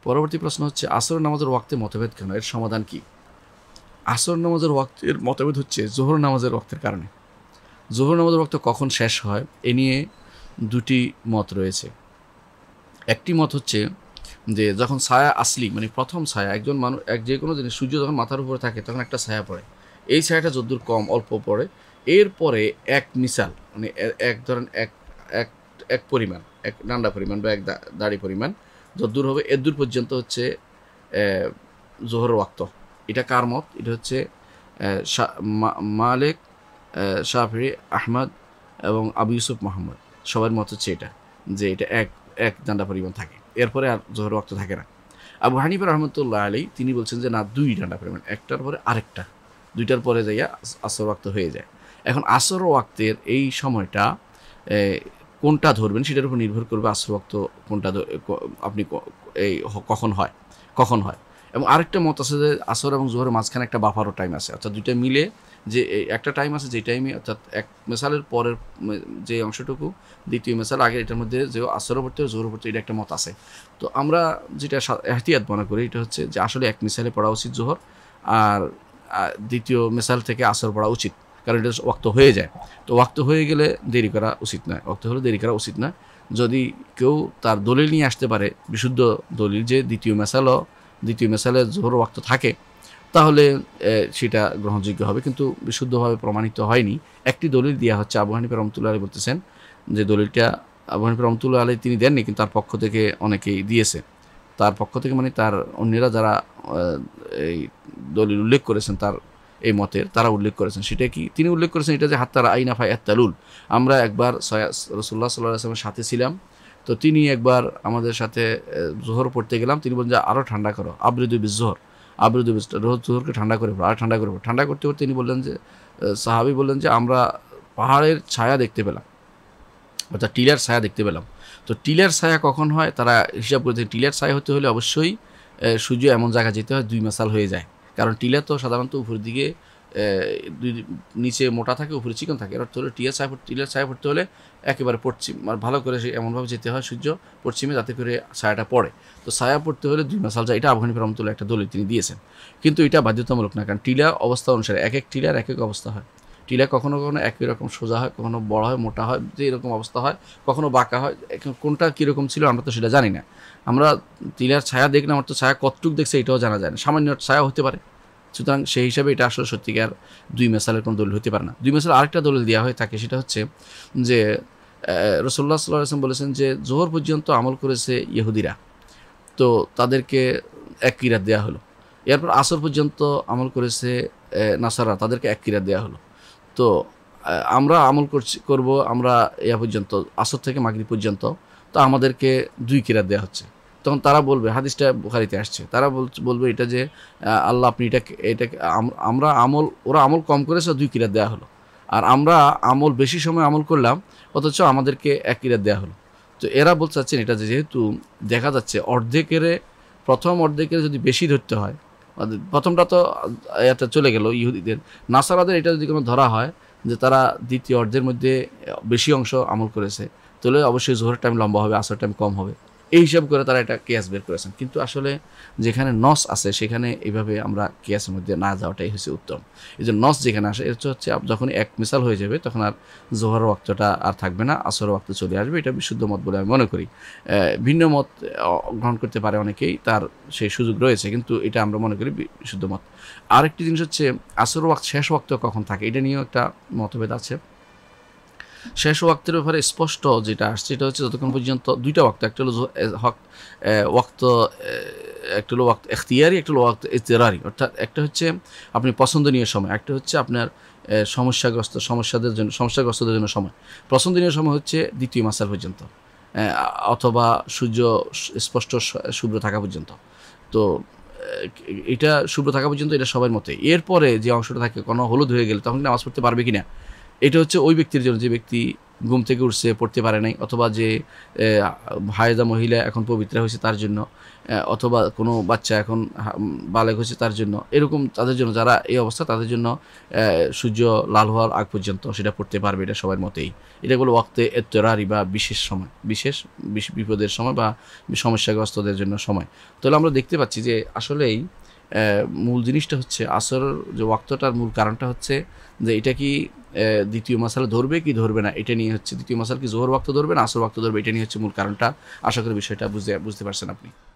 পরবর্তী প্রশ্ন হচ্ছে আসর নামাজের ওয়াক্তে মতভেদ কেন, এর সমাধান কি? আসর নামাজের ওয়াক্তের মতভেদ হচ্ছে জোহর নামাজের ওয়াক্তের কারণে। জোহর নামাজের ওয়াক্ত কখন শেষ হয় এ নিয়ে দুটি মত রয়েছে। একটি মত হচ্ছে যে যখন ছায়া আসলি, মানে প্রথম ছায়া, একজন মানুষ যে কোনো জিনিস, সূর্য যখন মাথার উপরে থাকে তখন একটা ছায়া পড়ে, এই ছায়াটা যদ্দূর কম অল্প পড়ে, এরপরে এক মিসাল, মানে এক ধরেন এক এক এক পরিমাণ, এক ডান্ডা পরিমাণ বা এক দাড়ি পরিমাণ যদ্দূর হবে এদূর পর্যন্ত হচ্ছে জোহরের ওয়াক্ত। এটা কার মত? এটা হচ্ছে মালিক, শাফি, আহমদ এবং আবু ইউসুফ মোহাম্মদ, সবার মত হচ্ছে এটা, যে এটা এক এক ডান্ডা পরিমাণ থাকে, এরপরে আর জোহর ওয়াক্ত থাকে না। আবু হানিফা রহমতুল্লাহ আলী তিনি বলছেন যে না, 2 ডান্ডা পরিমাণ, একটার পরে আরেকটা, 2টার পরে যাইয়া আসর ওয়াক্ত হয়ে যায়। এখন আসর ওয়াক্তের এই সময়টা কোনটা ধরবেন সেটার উপর নির্ভর করবে আসর ওয়াক্ত কোনটা আপনি এই কখন হয়। এবং আরেকটা মত আছে যে আসর এবং জোহরের মাঝখানে একটা বাফারও টাইম আছে, অর্থাৎ 2টা মিলে যে একটা টাইম আছে, যে টাইমে অর্থাৎ এক মেসালের পরের যে অংশটুকু দ্বিতীয় মেসাল আগে, এটার মধ্যে যে আসর পড়তে জোহর পড়তে, এটা একটা মত আছে। তো আমরা যেটা এহতিয়াত মনে করি এটা হচ্ছে যে আসলে এক মিসালে পড়া উচিত জোহর, আর দ্বিতীয় মেসাল থেকে আসর পড়া উচিত, কারণ এটা ওয়াক্ত হয়ে যায়। তো ওয়াক্ত হয়ে গেলে দেরি করা উচিত নয়, ওয়াক্ত হলে দেরি করা উচিত নয়। যদি কেউ তার দলিল নিয়ে আসতে পারে, বিশুদ্ধ দলিল, যে দ্বিতীয় মেসালে জোহর ওয়াক্ত থাকে, তাহলে সেটা গ্রহণযোগ্য হবে, কিন্তু বিশুদ্ধভাবে প্রমাণিত হয়নি। একটি দলিল দেওয়া হচ্ছে, আবু হানিফা রহমতুল্লাহ আলী বলতেছেন যে দলিলটা আবু হানিফা রহমতুল্লাহ আলী তিনি দেননি, কিন্তু তার পক্ষ থেকে অনেকেই দিয়েছে, তার পক্ষ থেকে মানে তার অন্যরা যারা এই দলিল উল্লেখ করেছেন তার এই মতের, তারা উল্লেখ করেছেন। সেটা কি তিনি উল্লেখ করেছেন? এটা যে হাত্তারা আইনা ফাই আত্তালুল, আমরা একবার রাসূলুল্লাহ সাল্লাল্লাহু আলাইহি ওয়াসাল্লামের সাথে ছিলাম, তো তিনি একবার আমাদের সাথে জোহর পড়তে গেলাম, তিনি বলেন যে আরও ঠান্ডা করো, আবরিদু বিজোহর, রোজ জোহরকে ঠান্ডা করে পড়ো, আর ঠান্ডা করে পড়ো। ঠান্ডা করতে করতে তিনি বললেন যে, সাহাবী বললেন যে আমরা পাহাড়ের ছায়া দেখতে পেলাম, অর্থাৎ টিলার ছায়া দেখতে পেলাম। তো টিলার ছায়া কখন হয় তারা হিসাব করেছে, টিলার ছায়া হতে হলে অবশ্যই সূর্য এমন জায়গা যেতে হয় 2 মাসাল হয়ে যায়, কারণ টিলা তো সাধারণত উপরের দিকে নিচে মোটা থাকে, উপরে চিকন থাকে। এর অর্থ হলো টিলার ছায়া পড়তে হলে একেবারে পশ্চিম, আর ভালো করে সে এমনভাবে যেতে হয় সূর্য পশ্চিমে, যাতে করে ছায়াটা পড়ে। তো ছায়া পড়তে হলে 2 মাসাল যায়, এটা আবু হানিফা রহমতুল্লাহ একটা দলিল তিনি দিয়েছেন, কিন্তু এটা বাধ্যতামূলক না, কারণ টিলা অবস্থা অনুসারে এক এক টিলার এক এক অবস্থা হয়। টিলা কখনো কখনো একই রকম সোজা হয়, কখনো বড় হয়, মোটা হয়, যে এরকম অবস্থা হয়, কখনো বাঁকা হয়। কোনটা কীরকম ছিল আমরা তো সেটা জানি না। আমরা টিলার ছায়া দেখলাম, আমার তো ছায়া কতটুক দেখছে এটাও জানা যায় না, সামান্য ছায়া হতে পারে। সুতরাং সেই হিসাবে এটা আসলে সত্যিকার 2 মেসালের কোনো দলিল হতে পারে না। 2 মেসাল আরেকটা দলিল দেওয়া হয়ে থাকে, সেটা হচ্ছে যে রাসূলুল্লাহ সাল্লাল্লাহু আলাইহি ওয়াসাল্লাম বলেছেন যে জোহর পর্যন্ত আমল করেছে ইহুদিরা, তো তাদেরকে 1 কিরাত দেওয়া হলো। এরপর আসর পর্যন্ত আমল করেছে নাসারা, তাদেরকে 1 কিরাত দেওয়া হলো। তো আমরা আমল করব আমরা পর্যন্ত, আসর থেকে মাগরিব পর্যন্ত, তো আমাদেরকে 2 কিরাত দেওয়া হচ্ছে। তখন তারা বলবে, হাদিসটা বুখারীতে আসছে, তারা বলবে এটা যে আল্লাহ আপনি এটাকে আমরা ওরা আমল কম করেছে, 2 কিরাত দেওয়া হলো, আর আমরা আমল বেশি সময় আমল করলাম, অথচ আমাদেরকে 1 কিরাত দেওয়া হলো। তো এরা বলতে চাচ্ছেন এটা যেহেতু দেখা যাচ্ছে প্রথম অর্ধেকের যদি বেশি ধরতে হয়, প্রথমটা তো এটা চলে গেল ইহুদিদের, নাসারাদের এটা যদি কোনো ধরা হয় যে তারা দ্বিতীয় অর্ধের মধ্যে বেশি অংশ আমল করেছে, তাহলে অবশ্যই জোহরের টাইম লম্বা হবে, আসর টাইম কম হবে, এই হিসাব করে তারা এটা কেয়াস বের করেছেন। কিন্তু আসলে যেখানে নস আছে সেখানে এইভাবে আমরা কেয়াসের মধ্যে না যাওয়াটাই হচ্ছে উত্তম। এই যে নস যেখানে আসে, এটা হচ্ছে যখন এক মিসাল হয়ে যাবে তখন আর জোহরের ওয়াক্তটা আর থাকবে না, আসরের ওয়াক্ত চলে আসবে। এটা বিশুদ্ধ মত বলে আমি মনে করি। ভিন্ন মত গ্রহণ করতে পারে অনেকেই, তার সেই সুযোগ রয়েছে, কিন্তু এটা আমরা মনে করি বিশুদ্ধ মত। আরেকটি জিনিস হচ্ছে আসর ওয়াক্ত শেষ ওয়াক্ত কখন থাকে, এটা নিয়েও একটা মতভেদ আছে। শেষ ওয়াক্তের ব্যাপারে স্পষ্ট যেটা আসছে এটা হচ্ছে যতক্ষণ পর্যন্ত 2টা ওয়াক্ত, একটা হলো ওয়াক্ত, একটা হলো ওয়াক্ত এখতিয়ারি, একটা হলো ওয়াক্ত ইজতিরারি, অর্থাৎ একটা হচ্ছে আপনি পছন্দনীয় সময়, একটা হচ্ছে আপনার সমস্যাগ্রস্তদের জন্য সময়। পছন্দনীয় সময় হচ্ছে দ্বিতীয় মাসাল পর্যন্ত, অথবা সূর্য স্পষ্ট শুভ্র থাকা পর্যন্ত। তো এটা শুভ্র থাকা পর্যন্ত এটা সবার মতে। এরপরে যে অংশটা থাকে কোনো হলুদ হয়ে গেলে তখন নামাজ পড়তে পারবে কিনা, এটা হচ্ছে ওই ব্যক্তির জন্য, যে ব্যক্তি ঘুম থেকে উঠছে পড়তে পারে নাই, অথবা যে হায়েদা মহিলা এখন পবিত্রা হয়েছে তার জন্য, অথবা কোনো বাচ্চা এখন বালেগ হয়েছে তার জন্য, এরকম তাদের জন্য, যারা এই অবস্থা তাদের জন্য সূর্য লাল হওয়ার আগ পর্যন্ত সেটা পড়তে পারবে, এটা সবার মতেই। এটা হলো ওয়াক্তে এত্তরারি বা বিশেষ সময়, বিশেষ বিপদের সময় বা সমস্যাগ্রস্তদের জন্য সময়। তাহলে আমরা দেখতে পাচ্ছি যে আসলেই মূল জিনিসটা হচ্ছে আসর যে ওয়াক্তটার মূল কারণটা হচ্ছে যে এটা কি দ্বিতীয় মাসালা ধরবে কি ধরবে না, এটা নিয়ে হচ্ছে দ্বিতীয় মাসালা কি জোহর ওয়াক্ত ধরবে না আসর ওয়াক্ত ধরবে, এটা নিয়ে হচ্ছে মূল কারণটা। আশা করি বিষয়টা বুঝতে পারছেন আপনি।